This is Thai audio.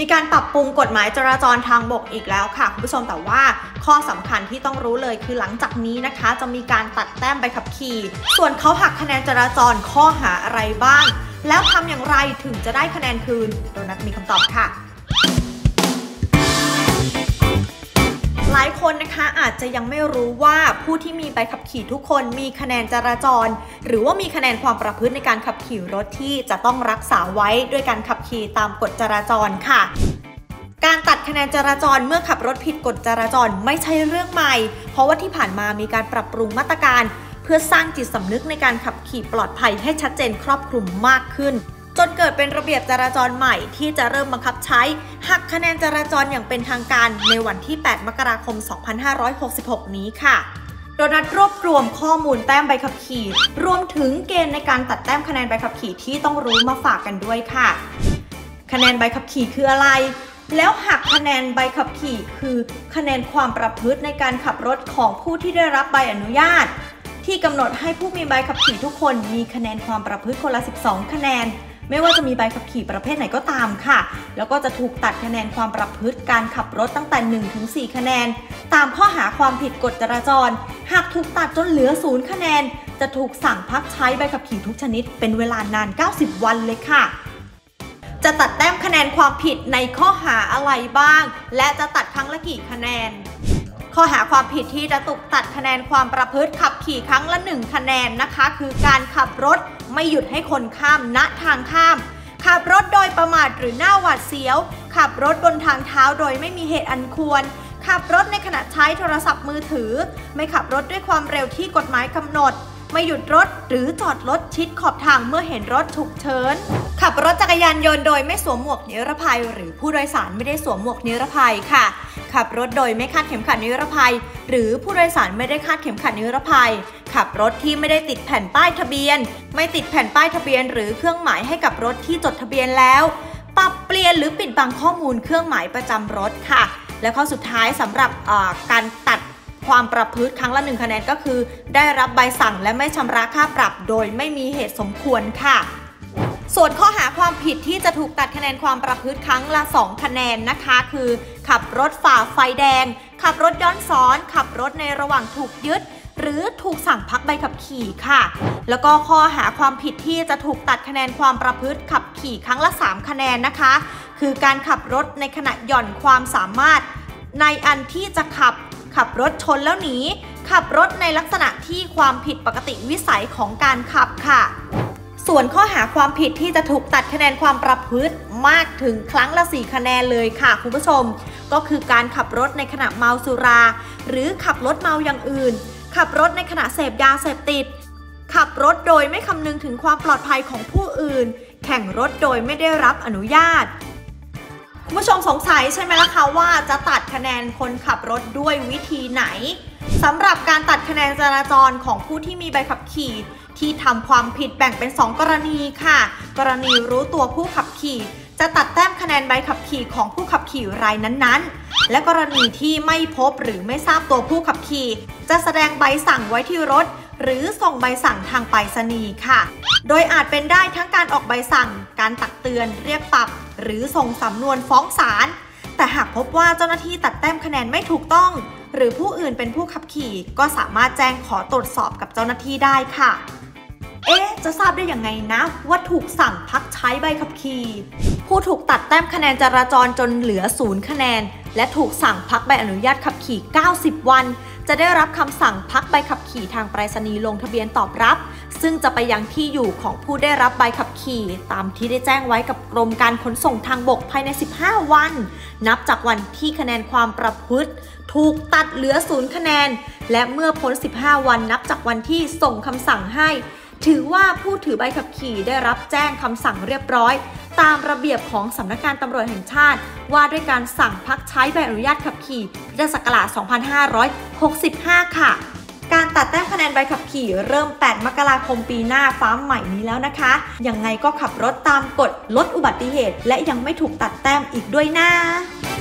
การปรับปรุงกฎหมายจราจรทางบกอีกแล้วค่ะคุณผู้ชมแต่ว่าข้อสำคัญที่ต้องรู้เลยคือหลังจากนี้นะคะจะมีการตัดแต้มใบขับขี่ส่วนเขาหักคะแนนจราจรข้อหาอะไรบ้างแล้วทำอย่างไรถึงจะได้คะแนนคืนโดนัทมีคำตอบค่ะหลายคนนะคะอาจจะยังไม่รู้ว่าผู้ที่มีใบขับขี่ทุกคนมีคะแนนจราจรหรือว่ามีคะแนนความประพฤติในการขับขี่รถที่จะต้องรักษาไว้ด้วยการขับขี่ตามกฎจราจรค่ะการตัดคะแนนจราจรเมื่อขับรถผิดกฎจราจรไม่ใช่เรื่องใหม่เพราะว่าที่ผ่านมามีการปรับปรุงมาตรการเพื่อสร้างจิตสำนึกในการขับขี่ปลอดภัยให้ชัดเจนครอบคลุมมากขึ้นจนเกิดเป็นระเบียบจราจรใหม่ที่จะเริ่มบังคับใช้หักคะแนนจราจรอย่างเป็นทางการในวันที่ 8 มกราคม 2566 นี้ค่ะโดนัทรวบรวมข้อมูลแต้มใบขับขี่รวมถึงเกณฑ์ในการตัดแต้มคะแนนใบขับขี่ที่ต้องรู้มาฝากกันด้วยค่ะคะแนนใบขับขี่คืออะไรแล้วหักคะแนนใบขับขี่คือคะแนนความประพฤติในการขับรถของผู้ที่ได้รับใบอนุญาตที่กำหนดให้ผู้มีใบขับขี่ทุกคนมีคะแนนความประพฤติคนละ 12 คะแนนไม่ว่าจะมีใบขับขี่ประเภทไหนก็ตามค่ะแล้วก็จะถูกตัดคะแนนความประพฤติการขับรถตั้งแต่ 1-4 คะแนนตามข้อหาความผิดกฎจราจรหากถูกตัดจนเหลือ 0 คะแนนจะถูกสั่งพักใช้ใบขับขี่ทุกชนิดเป็นเวลานาน 90 วันเลยค่ะจะตัดแต้มคะแนนความผิดในข้อหาอะไรบ้างและจะตัดครั้งละกี่คะแนนข้อหาความผิดที่จะถูกตัดคะแนนความประพฤติขับขี่ครั้งละ 1 คะแนนนะคะคือการขับรถไม่หยุดให้คนข้ามณทางข้ามขับรถโดยประมาทหรือหน้าหวาดเสียวขับรถบนทางเท้าโดยไม่มีเหตุอันควรขับรถในขณะใช้โทรศัพท์มือถือไม่ขับรถด้วยความเร็วที่กฎหมายกำหนดไม่หยุดรถหรือจอดรถชิดขอบทางเมื่อเห็นรถฉุกเฉินขับรถจักรยานยนต์โดยไม่สวมหมวกนิรภัยหรือผู้โดยสารไม่ได้สวมหมวกนิรภัยค่ะขับรถโดยไม่คาดเข็มขัดนิรภัยหรือผู้โดยสารไม่ได้คาดเข็มขัดนิรภัยขับรถที่ไม่ได้ติดแผ่นป้ายทะเบียนไม่ติดแผ่นป้ายทะเบียนหรือเครื่องหมายให้กับรถที่จดทะเบียนแล้วปรับเปลี่ยนหรือปิดบังข้อมูลเครื่องหมายประจำรถค่ะและข้อสุดท้ายสำหรับการตัดความประพฤติครั้งละ 1 คะแนนก็คือได้รับใบสั่งและไม่ชำระค่าปรับโดยไม่มีเหตุสมควรค่ะส่วนข้อหาความผิดที่จะถูกตัดคะแนนความประพฤติครั้งละ 2 คะแนนนะคะคือขับรถฝ่าไฟแดงขับรถย้อนสอนขับรถในระหว่างถูกยึดหรือถูกสั่งพักใบขับขี่ค่ะแล้วก็ข้อหาความผิดที่จะถูกตัดคะแนนความประพฤติขับขี่ครั้งละ 3 คะแนนนะคะคือการขับรถในขณะหย่อนความสามารถในอันที่จะขับรถชนแล้วหนีขับรถในลักษณะที่ความผิดปกติวิสัยของการขับค่ะส่วนข้อหาความผิดที่จะถูกตัดคะแนนความประพฤติมากถึงครั้งละ 4 คะแนนเลยค่ะคุณผู้ชมก็คือการขับรถในขณะเมาสุราหรือขับรถเมาอย่างอื่นขับรถในขณะเสพยาเสพติดขับรถโดยไม่คำนึงถึงความปลอดภัยของผู้อื่นแข่งรถโดยไม่ได้รับอนุญาตคุณผู้ชมสงสัยใช่ไหมล่ะคะว่าจะตัดคะแนนคนขับรถด้วยวิธีไหนสำหรับการตัดคะแนนจราจรของผู้ที่มีใบขับขี่ที่ทำความผิดแบ่งเป็น 2 กรณีค่ะกรณีรู้ตัวผู้ขับขี่จะตัดแต้มคะแนนใบขับขี่ของผู้ขับขี่รายนั้นๆและกรณีที่ไม่พบหรือไม่ทราบตัวผู้ขับขี่จะแสดงใบสั่งไว้ที่รถหรือส่งใบสั่งทางไปรษณีย์ค่ะโดยอาจเป็นได้ทั้งการออกใบสั่งการตักเตือนเรียกปรับหรือส่งสำนวนฟ้องศาลแต่หากพบว่าเจ้าหน้าที่ตัดแต้มคะแนนไม่ถูกต้องหรือผู้อื่นเป็นผู้ขับขี่ก็สามารถแจ้งขอตรวจสอบกับเจ้าหน้าที่ได้ค่ะจะทราบได้ยังไงนะว่าถูกสั่งพักใช้ใบขับขี่ผู้ถูกตัดแต้มคะแนนจราจรจนเหลือ 0 คะแนนและถูกสั่งพักใบอนุญาตขับขี่90 วันจะได้รับคำสั่งพักใบขับขี่ทางไปรษณีย์ลงทะเบียนตอบรับซึ่งจะไปยังที่อยู่ของผู้ได้รับใบขับขี่ตามที่ได้แจ้งไว้กับกรมการขนส่งทางบกภายใน15 วันนับจากวันที่คะแนนความประพฤติถูกตัดเหลือ 0 คะแนนและเมื่อพ้น15 วันนับจากวันที่ส่งคำสั่งให้ถือว่าผู้ถือใบขับขี่ได้รับแจ้งคำสั่งเรียบร้อยตามระเบียบของสำนักงานตำรวจแห่งชาติว่าด้วยการสั่งพักใช้ใบอนุญาตขับขี่พุทธศักราช 2565 ค่ะการตัดแต้มคะแนนใบขับขี่เริ่ม 8 มกราคมปีหน้าฟ้าใหม่นี้แล้วนะคะยังไงก็ขับรถตามกฎลดอุบัติเหตุและยังไม่ถูกตัดแต้มอีกด้วยนะ